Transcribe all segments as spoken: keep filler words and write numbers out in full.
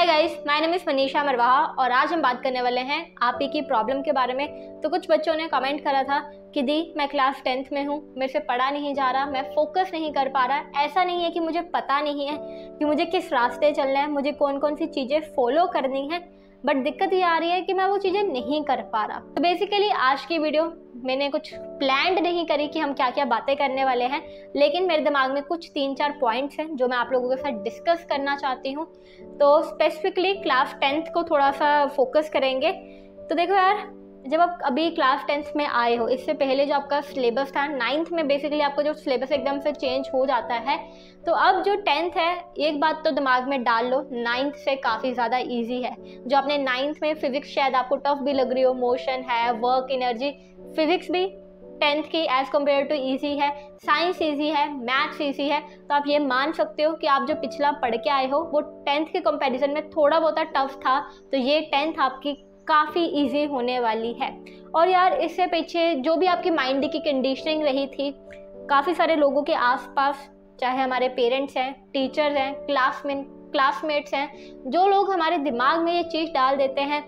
Hi guys, my name is Manisha Marwaha और आज हम बात करने वाले हैं आप ही की प्रॉब्लम के बारे में। तो कुछ बच्चों ने कमेंट करा था कि दी मैं क्लास टेंथ में हूँ, मेरे से पढ़ा नहीं जा रहा, मैं फोकस नहीं कर पा रहा। ऐसा नहीं है कि मुझे पता नहीं है कि मुझे किस रास्ते चलना है, मुझे कौन कौन सी चीज़ें फॉलो करनी है, बट दिक्कत ये आ रही है कि मैं वो चीज़ें नहीं कर पा रहा। तो बेसिकली आज की वीडियो मैंने कुछ प्लान्ड नहीं करी कि हम क्या क्या बातें करने वाले हैं, लेकिन मेरे दिमाग में कुछ तीन चार पॉइंट्स हैं जो मैं आप लोगों के साथ डिस्कस करना चाहती हूँ। तो स्पेसिफिकली क्लास टेंथ को थोड़ा सा फोकस करेंगे। तो देखो यार, जब आप अभी क्लास टेंथ में आए हो, इससे पहले जो आपका सिलेबस था नाइन्थ में, बेसिकली आपका जो सिलेबस एकदम से चेंज हो जाता है। तो अब जो टेंथ है, एक बात तो दिमाग में डाल लो, नाइन्थ से काफ़ी ज़्यादा इजी है। जो आपने नाइन्थ में फिजिक्स शायद आपको टफ भी लग रही हो, मोशन है, वर्क, एनर्जी, फिजिक्स भी टेंथ की एज़ कम्पेयर टू ईजी है, साइंस ईजी है, मैथ्स ईजी है। तो आप ये मान सकते हो कि आप जो पिछला पढ़ के आए हो वो टेंथ के कंपैरिजन में थोड़ा बहुत टफ था, तो ये टेंथ आपकी काफ़ी इजी होने वाली है। और यार इससे पीछे जो भी आपकी माइंड की कंडीशनिंग रही थी, काफ़ी सारे लोगों के आसपास, चाहे हमारे पेरेंट्स हैं, टीचर्स हैं, क्लासमेट क्लासमेट्स हैं, जो लोग हमारे दिमाग में ये चीज़ डाल देते हैं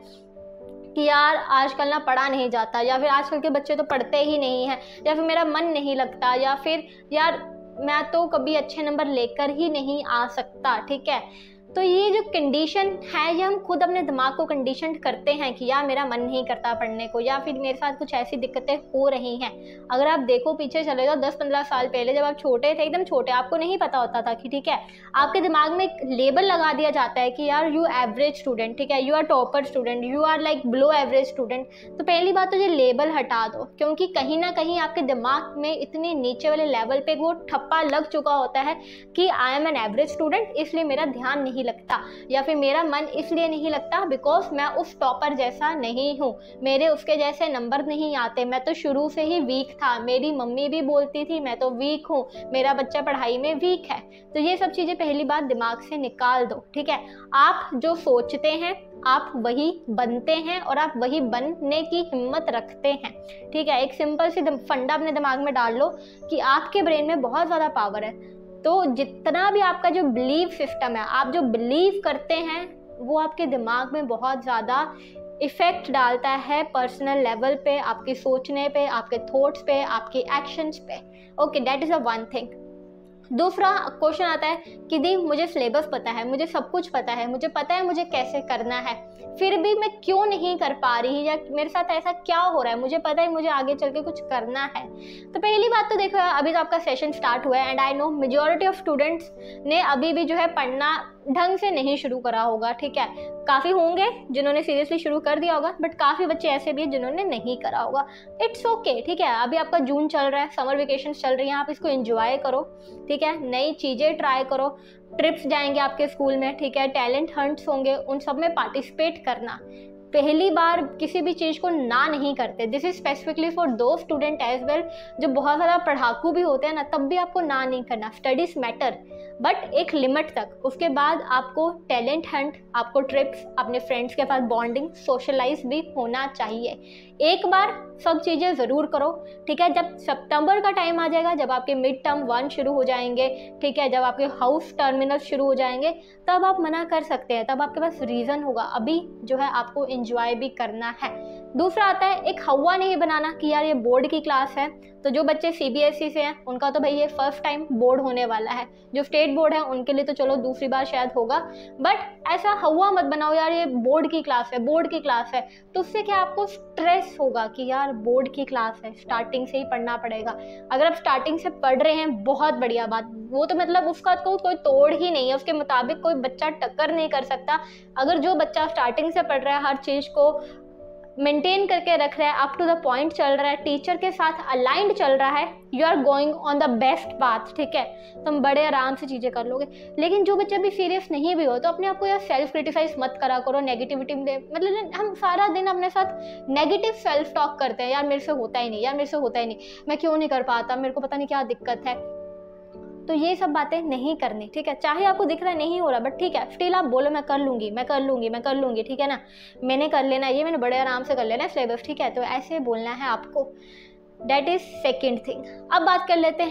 कि यार आजकल ना पढ़ा नहीं जाता, या फिर आजकल के बच्चे तो पढ़ते ही नहीं हैं, या फिर मेरा मन नहीं लगता, या फिर यार मैं तो कभी अच्छे नंबर लेकर ही नहीं आ सकता। ठीक है, तो ये जो कंडीशन है, ये हम खुद अपने दिमाग को कंडीशन करते हैं कि यार मेरा मन नहीं करता पढ़ने को, या फिर मेरे साथ कुछ ऐसी दिक्कतें हो रही हैं। अगर आप देखो पीछे चले जाओ दस पंद्रह साल पहले, जब आप छोटे थे, एकदम छोटे, आपको नहीं पता होता था कि ठीक है, आपके दिमाग में एक लेबल लगा दिया जाता है कि यार यू एवरेज स्टूडेंट, ठीक है, you are topper student, you are like below average student. तो पहली बात तो ये लेबल हटा दो, क्योंकि कहीं ना कहीं आपके दिमाग में इतने नीचे वाले लेवल पे वो ठप्पा लग चुका होता है कि I am an average student, इसलिए मेरा ध्यान नहीं लगता, या फिर मेरा मन इसलिए नहीं लगता बिकॉज मैं उस टॉपर जैसा नहीं हूँ, मेरे उसके जैसे नंबर नहीं आते, मैं तो शुरू से ही वीक था, मेरी मम्मी भी बोलती थी मैं तो वीक हूँ, मेरा बच्चा पढ़ाई में वीक है। तो ये सब चीज़ें पहली बात दिमाग से निकाल दो। ठीक है, आप जो सोचते हैं आप वही बनते हैं, और आप वही बनने की हिम्मत रखते हैं। ठीक है, एक सिंपल सी फंडा अपने दिमाग में डाल लो कि आपके ब्रेन में बहुत ज़्यादा पावर है। तो जितना भी आपका जो बिलीव सिस्टम है, आप जो बिलीव करते हैं, वो आपके दिमाग में बहुत ज़्यादा इफ़ेक्ट डालता है पर्सनल लेवल पे, आपके सोचने पे, आपके थॉट्स पे, आपके एक्शंस पे। Okay, that is a one thing. दूसरा क्वेश्चन आता है कि दी मुझे सिलेबस पता है, मुझे सब कुछ पता है, मुझे पता है मुझे कैसे करना है, फिर भी मैं क्यों नहीं कर पा रही, या मेरे साथ ऐसा क्या हो रहा है, मुझे पता है मुझे आगे चल के कुछ करना है। तो पहली बात तो देखो, अभी तो आपका सेशन स्टार्ट हुआ है and I know majority of students ने अभी भी जो है पढ़ना ढंग से नहीं शुरू करा होगा। ठीक है, काफ़ी होंगे जिन्होंने सीरियसली शुरू कर दिया होगा, बट काफ़ी बच्चे ऐसे भी हैं जिन्होंने नहीं करा होगा। इट्स ओके, ठीक है, अभी आपका जून चल रहा है, समर वेकेशन चल रही है, आप इसको एंजॉय करो। ठीक है, नई चीज़ें ट्राई करो, ट्रिप्स जाएंगे आपके स्कूल में, ठीक है, टैलेंट हंट्स होंगे, उन सब में पार्टिसिपेट करना। पहली बार किसी भी चीज़ को ना नहीं करते। This is specifically for those student as well जो बहुत ज़्यादा पढ़ाकू भी होते हैं ना, तब भी आपको ना नहीं करना। स्टडीज मैटर, बट एक लिमिट तक। उसके बाद आपको टैलेंट हंट, आपको ट्रिप्स, अपने फ्रेंड्स के साथ बॉन्डिंग, सोशलाइज भी होना चाहिए। एक बार सब चीज़ें ज़रूर करो। ठीक है, जब सितंबर का टाइम आ जाएगा, जब आपके मिड टर्म वन शुरू हो जाएंगे, ठीक है, जब आपके हाउस टर्मिनल शुरू हो जाएंगे, तब आप मना कर सकते हैं, तब आपके पास रीज़न होगा। अभी जो है आपको एंजॉय भी करना है। दूसरा आता है एक हवा नहीं बनाना कि यार ये बोर्ड की क्लास है, तो जो बच्चे सीबीएसई से हैं उनका तो भाई ये फर्स्ट टाइम बोर्ड होने वाला है, जो स्टेट बोर्ड है उनके लिए तो चलो दूसरी बार शायद होगा, बट ऐसा हवा मत बनाओ यार ये बोर्ड की क्लास है, बोर्ड की क्लास है। तो उससे क्या आपको स्ट्रेस होगा कि यार बोर्ड की क्लास है, स्टार्टिंग से ही पढ़ना पड़ेगा। अगर आप स्टार्टिंग से पढ़ रहे हैं, बहुत बढ़िया बात, वो तो मतलब उसका तो कोई तोड़ ही नहीं है, उसके मुताबिक कोई बच्चा टक्कर नहीं कर सकता। अगर जो बच्चा स्टार्टिंग से पढ़ रहा है, हर चीज़ को मेंटेन करके रख रहा है, अप टू द पॉइंट चल रहा है, टीचर के साथ अलाइंड चल रहा है, you are going on the best path. ठीक है, तुम बड़े आराम से चीज़ें कर लोगे। लेकिन जो बच्चा भी सीरियस नहीं भी हो, तो अपने आप को यार सेल्फ क्रिटिसाइज मत करा करो, नेगेटिविटी में। मतलब हम सारा दिन अपने साथ नेगेटिव सेल्फ टॉक करते हैं, यार मेरे से होता ही नहीं, यार मेरे से होता ही नहीं, मैं क्यों नहीं कर पाता, मेरे को पता नहीं क्या दिक्कत है। तो ये सब बातें नहीं करनी। ठीक है, चाहे आपको दिख रहा है नहीं हो रहा, बट ठीक है, स्टिल आप बोलो मैं कर लूँगी, मैं कर लूँगी, मैं कर लूँगी। ठीक है ना, मैंने कर लेना, ये मैंने बड़े आराम से कर लेना है सिलेबस। ठीक है, तो ऐसे बोलना है आपको। That is second thing. अब बात कर लेते हैं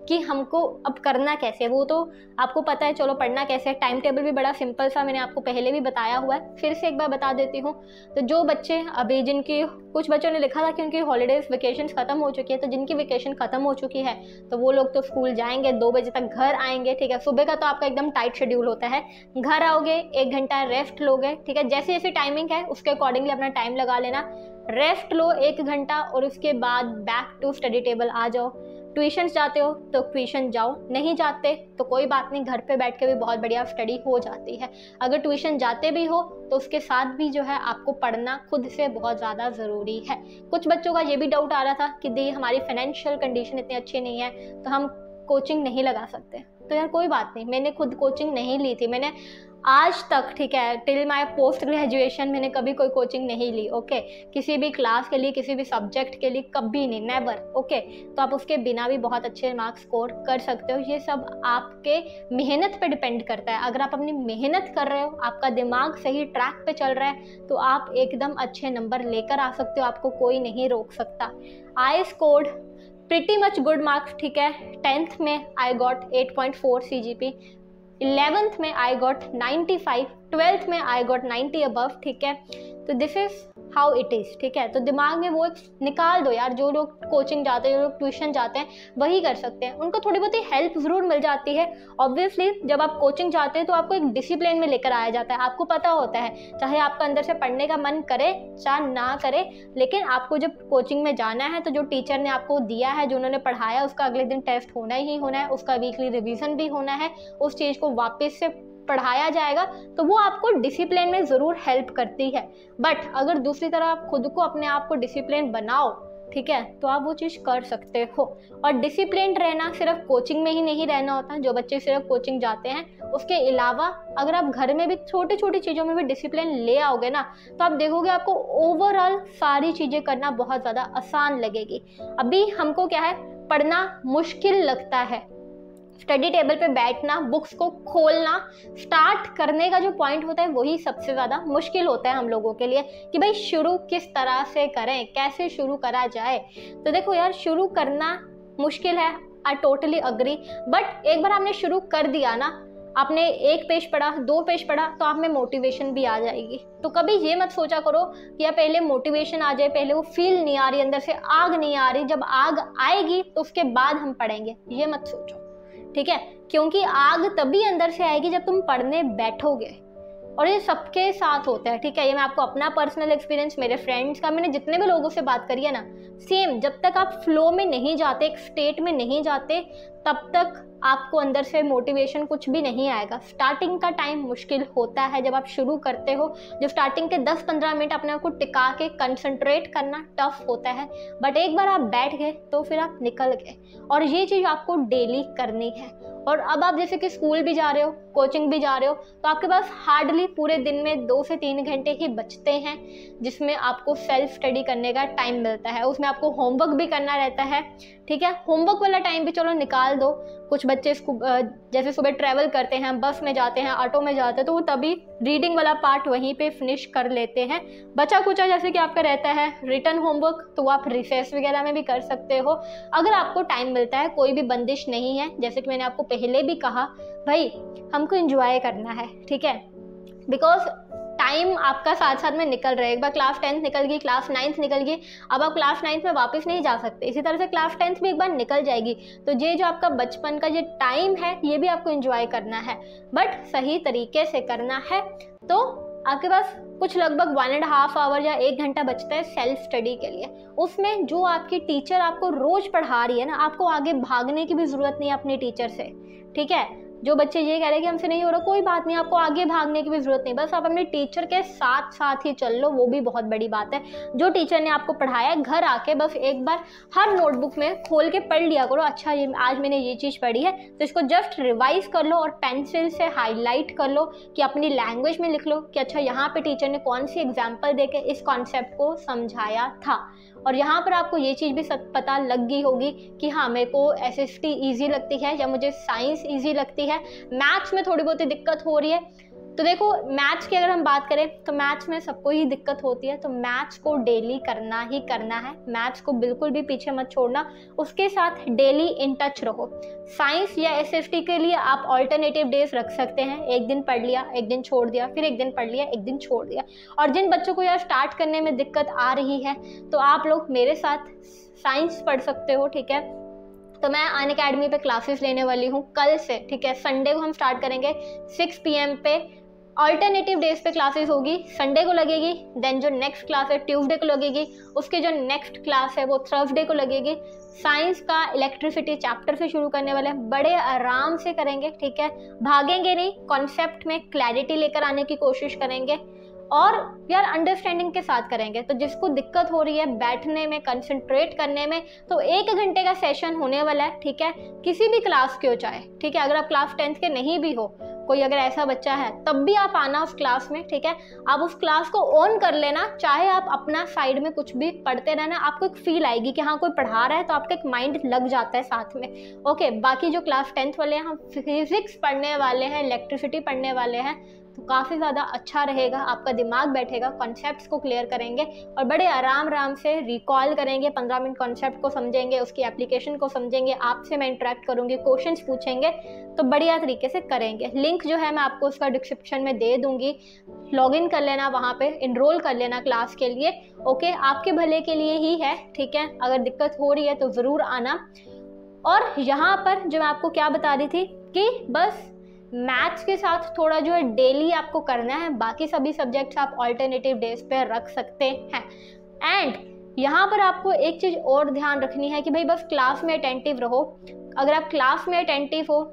कि हमको अब करना कैसे। वो तो आपको पता है, चलो पढ़ना कैसे है, टाइम टेबल भी बड़ा सिंपल सा मैंने आपको पहले भी बताया हुआ है, फिर से एक बार बता देती हूँ। तो जो बच्चे अभी, जिनकी कुछ बच्चों ने लिखा था कि उनकी हॉलीडेज वेकेशन खत्म हो चुकी है, तो जिनकी वेकेशन खत्म हो चुकी है तो वो लोग तो स्कूल जाएंगे, दो बजे तक घर आएंगे, ठीक है। सुबह का तो आपका एकदम टाइट शेड्यूल होता है, घर आओगे, एक घंटा रेस्ट लोगे, ठीक है। जैसे जैसे टाइमिंग है उसके अकॉर्डिंगली अपना टाइम लगा लेना, रेस्ट लो एक घंटा और उसके बाद बैक टू स्टडी टेबल आ जाओ। ट्यूशन जाते हो तो ट्यूशन जाओ, नहीं जाते तो कोई बात नहीं, घर पे बैठ के भी बहुत बढ़िया स्टडी हो जाती है। अगर ट्यूशन जाते भी हो तो उसके साथ भी जो है आपको पढ़ना खुद से बहुत ज़्यादा ज़रूरी है। कुछ बच्चों का ये भी डाउट आ रहा था कि दी हमारी फाइनेंशियल कंडीशन इतनी अच्छी नहीं है तो हम कोचिंग नहीं लगा सकते। तो यार कोई बात नहीं, मैंने खुद कोचिंग नहीं ली थी, मैंने आज तक, ठीक है, टिल माय पोस्ट ग्रेजुएशन मैंने कभी कोई कोचिंग नहीं ली, ओके। किसी भी क्लास के लिए, किसी भी सब्जेक्ट के लिए कभी नहीं, नेवर, ओके। तो आप उसके बिना भी बहुत अच्छे मार्क्स स्कोर कर सकते हो। ये सब आपके मेहनत पे डिपेंड करता है। अगर आप अपनी मेहनत कर रहे हो, आपका दिमाग सही ट्रैक पे चल रहा है, तो आप एकदम अच्छे नंबर लेकर आ सकते हो, आपको कोई नहीं रोक सकता। I scored pretty much good marks, ठीक है। टेंथ में I got eight point four C G P, eleventh में I got ninety five, twelfth में आई गॉट नाइन्टी अबव, ठीक है। तो this is how it is, ठीक है। तो दिमाग में वो निकाल दो यार, जो लोग कोचिंग जाते हैं, जो लोग ट्यूशन जाते हैं वही कर सकते हैं, उनको थोड़ी बहुत हेल्प ज़रूर मिल जाती है। ऑब्वियसली जब आप कोचिंग जाते हैं तो आपको एक डिसिप्लिन में लेकर आया जाता है, आपको पता होता है, चाहे आपका अंदर से पढ़ने का मन करे चाहे ना करे, लेकिन आपको जब कोचिंग में जाना है तो जो टीचर ने आपको दिया है, जो उन्होंने पढ़ाया, उसका अगले दिन टेस्ट होना ही होना है, उसका वीकली रिविज़न भी होना है, उस चीज़ को वापस से पढ़ाया जाएगा, तो वो आपको डिसिप्लिन में ज़रूर हेल्प करती है। बट अगर दूसरी तरफ आप खुद को, अपने आप को डिसिप्लिन बनाओ, ठीक है, तो आप वो चीज़ कर सकते हो। और डिसिप्लिन रहना सिर्फ कोचिंग में ही नहीं रहना होता। जो बच्चे सिर्फ कोचिंग जाते हैं, उसके अलावा अगर आप घर में भी छोटी छोटी चीज़ों में भी डिसिप्लिन ले आओगे ना, तो आप देखोगे आपको ओवरऑल सारी चीज़ें करना बहुत ज़्यादा आसान लगेगी। अभी हमको क्या है, पढ़ना मुश्किल लगता है, स्टडी टेबल पे बैठना, बुक्स को खोलना, स्टार्ट करने का जो पॉइंट होता है वही सबसे ज़्यादा मुश्किल होता है हम लोगों के लिए, कि भाई शुरू किस तरह से करें, कैसे शुरू करा जाए। तो देखो यार, शुरू करना मुश्किल है, आई टोटली अग्री, बट एक बार आपने शुरू कर दिया ना, आपने एक पेज पढ़ा, दो पेज पढ़ा, तो आप में मोटिवेशन भी आ जाएगी। तो कभी ये मत सोचा करो कि यार पहले मोटिवेशन आ जाए, पहले वो फील नहीं आ रही, अंदर से आग नहीं आ रही, जब आग आएगी तो उसके बाद हम पढ़ेंगे, ये मत सोचो, ठीक है। क्योंकि आग तभी अंदर से आएगी जब तुम पढ़ने बैठोगे, और ये सबके साथ होता है, ठीक है। ये मैं आपको अपना पर्सनल एक्सपीरियंस, मेरे फ्रेंड्स का, मैंने जितने भी लोगों से बात करी है ना, सेम, जब तक आप फ्लो में नहीं जाते, एक स्टेट में नहीं जाते, तब तक आपको अंदर से मोटिवेशन कुछ भी नहीं आएगा। स्टार्टिंग का टाइम मुश्किल होता है जब आप शुरू करते हो, जो स्टार्टिंग के दस पंद्रह मिनट अपने आप को टिका के कंसंट्रेट करना टफ होता है, बट एक बार आप बैठ गए तो फिर आप निकल गए, और ये चीज़ आपको डेली करनी है। और अब आप जैसे कि स्कूल भी जा रहे हो, कोचिंग भी जा रहे हो, तो आपके पास हार्डली पूरे दिन में दो से तीन घंटे ही बचते हैं जिसमें आपको सेल्फ स्टडी करने का टाइम मिलता है। उसमें आपको होमवर्क भी करना रहता है, ठीक है। होमवर्क वाला टाइम भी चलो निकाल दो। कुछ बच्चे जैसे सुबह ट्रैवल करते हैं, बस में जाते हैं, ऑटो में जाते हैं, तो वो तभी रीडिंग वाला पार्ट वहीं पे फिनिश कर लेते हैं। बचा कुचा जैसे कि आपका रहता है रिटर्न होमवर्क, तो आप रिसेस वगैरह में भी कर सकते हो अगर आपको टाइम मिलता है, कोई भी बंदिश नहीं है। जैसे कि मैंने आपको पहले भी कहा, भाई हमको एंजॉय करना है, ठीक है, बिकॉज टाइम आपका साथ साथ में निकल रहा है। एक बार क्लास टेंथ निकल गई, क्लास नाइन्थ निकल गई, अब आप क्लास नाइन्थ में वापस नहीं जा सकते। इसी तरह से क्लास टेंथ भी एक बार निकल जाएगी, तो ये जो आपका बचपन का जो टाइम है, ये भी आपको एंजॉय करना है, बट सही तरीके से करना है। तो आपके पास कुछ लगभग वन एंड हाफ आवर या एक घंटा बचता है सेल्फ स्टडी के लिए। उसमें जो आपकी टीचर आपको रोज पढ़ा रही है ना, आपको आगे भागने की भी ज़रूरत नहीं है अपने टीचर से, ठीक है। जो बच्चे ये कह रहे हैं कि हमसे नहीं हो रहा, कोई बात नहीं, आपको आगे भागने की भी जरूरत नहीं, बस आप अपने टीचर के साथ साथ ही चल लो, वो भी बहुत बड़ी बात है। जो टीचर ने आपको पढ़ाया है, घर आके बस एक बार हर नोटबुक में खोल के पढ़ लिया करो, अच्छा ये आज मैंने ये चीज़ पढ़ी है, तो इसको जस्ट रिवाइज कर लो और पेंसिल से हाईलाइट कर लो, कि अपनी लैंग्वेज में लिख लो कि अच्छा यहाँ पे टीचर ने कौन सी एग्जाम्पल देके इस कॉन्सेप्ट को समझाया था। और यहाँ पर आपको ये चीज़ भी सब पता लग गई होगी कि हाँ मेरे को एस एस टी ईजी लगती है या मुझे साइंस ईजी लगती है, मैथ्स में थोड़ी बहुत दिक्कत हो रही है, तो देखो मैथ्स की अगर हम बात करें तो मैथ्स में सबको ही दिक्कत होती है, तो मैथ्स को डेली करना ही करना है, मैथ्स को बिल्कुल भी पीछे मत छोड़ना, उसके साथ डेली इन टच रहो। साइंस या एसएसटी के लिए आप ऑल्टरनेटिव डेज रख सकते हैं, एक दिन पढ़ लिया, एक दिन छोड़ दिया, फिर एक दिन पढ़ लिया, एक दिन छोड़ दिया। और जिन बच्चों को यार स्टार्ट करने में दिक्कत आ रही है तो आप लोग मेरे साथ साइंस पढ़ सकते हो, ठीक है। तो मैं अनअकैडमी पे क्लासेस लेने वाली हूँ कल से, ठीक है। संडे को हम स्टार्ट करेंगे सिक्स पी एम पे, ऑल्टरनेटिव डेज पे क्लासेस होगी, संडे को लगेगी, देन जो नेक्स्ट क्लास है ट्यूसडे को लगेगी, उसके जो नेक्स्ट क्लास है वो थर्सडे को लगेगी। साइंस का इलेक्ट्रिसिटी चैप्टर से शुरू करने वाले हैं, बड़े आराम से करेंगे, ठीक है। भागेंगे नहीं, कॉन्सेप्ट में क्लैरिटी लेकर आने की कोशिश करेंगे और यार अंडरस्टैंडिंग के साथ करेंगे। तो जिसको दिक्कत हो रही है बैठने में, कंसंट्रेट करने में, तो एक घंटे का सेशन होने वाला है, ठीक है। किसी भी क्लास के हो चाहे, ठीक है, अगर आप क्लास टेंथ के नहीं भी हो, कोई अगर ऐसा बच्चा है तब भी आप आना उस क्लास में, ठीक है। आप उस क्लास को ऑन कर लेना, चाहे आप अपना साइड में कुछ भी पढ़ते रहना, आपको एक फील आएगी कि हाँ कोई पढ़ा रहा है, तो आपका एक माइंड लग जाता है साथ में। ओके, बाकी जो क्लास टेंथ वाले हैं हम फिजिक्स पढ़ने वाले हैं, इलेक्ट्रिसिटी पढ़ने वाले हैं, तो काफ़ी ज़्यादा अच्छा रहेगा, आपका दिमाग बैठेगा, कॉन्सेप्ट्स को क्लियर करेंगे और बड़े आराम आराम से रिकॉल करेंगे, पंद्रह मिनट कॉन्सेप्ट को समझेंगे, उसकी एप्लीकेशन को समझेंगे, आपसे मैं इंटरेक्ट करूँगी, क्वेश्चंस पूछेंगे, तो बढ़िया तरीके से करेंगे। लिंक जो है मैं आपको उसका डिस्क्रिप्शन में दे दूँगी, लॉगिन कर लेना, वहाँ पे इनरोल कर लेना क्लास के लिए। ओके, आपके भले के लिए ही है, ठीक है। अगर दिक्कत हो रही है तो ज़रूर आना। और यहाँ पर जो मैं आपको क्या बता रही थी कि बस मैथ्स के साथ थोड़ा जो है डेली आपको करना है, बाकी सभी सब्जेक्ट्स आप ऑल्टरनेटिव डेज पे रख सकते हैं। एंड यहाँ पर आपको एक चीज़ और ध्यान रखनी है कि भाई बस क्लास में अटेंटिव रहो। अगर आप क्लास में अटेंटिव हो,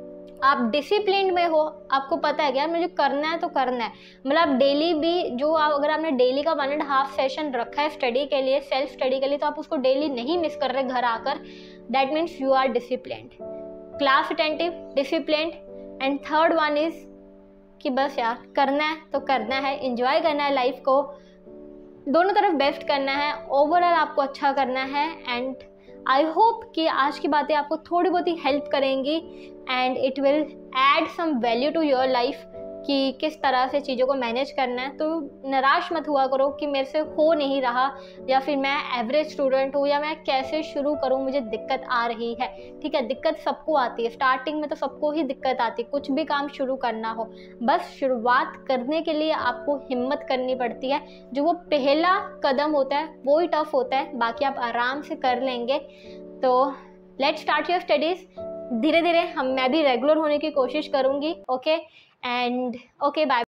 आप डिसिप्लिन में हो, आपको पता है कि यार मुझे करना है तो करना है, मतलब डेली भी जो आप, अगर आपने डेली का वन एंड हाफ सेशन रखा है स्टडी के लिए, सेल्फ स्टडी के लिए, तो आप उसको डेली नहीं मिस कर रहे घर आकर, that means you are disciplined. Class attentive, disciplined, and third one is कि बस यार करना है तो करना है, एंजॉय करना है लाइफ को, दोनों तरफ बेस्ट करना है, ओवरऑल आपको अच्छा करना है। एंड आई होप कि आज की बातें आपको थोड़ी बहुत ही हेल्प करेंगी and it will add some value to your life कि किस तरह से चीज़ों को मैनेज करना है। तो निराश मत हुआ करो कि मेरे से हो नहीं रहा, या फिर मैं एवरेज स्टूडेंट हूँ, या मैं कैसे शुरू करूँ, मुझे दिक्कत आ रही है, ठीक है। दिक्कत सबको आती है, स्टार्टिंग में तो सबको ही दिक्कत आती है, कुछ भी काम शुरू करना हो, बस शुरुआत करने के लिए आपको हिम्मत करनी पड़ती है। जो वो पहला कदम होता है वो ही टफ होता है, बाकी आप आराम से कर लेंगे। तो लेट्स स्टार्ट योर स्टडीज़। धीरे धीरे हम मैं भी रेगुलर होने की कोशिश करूँगी। Okay and okay bye.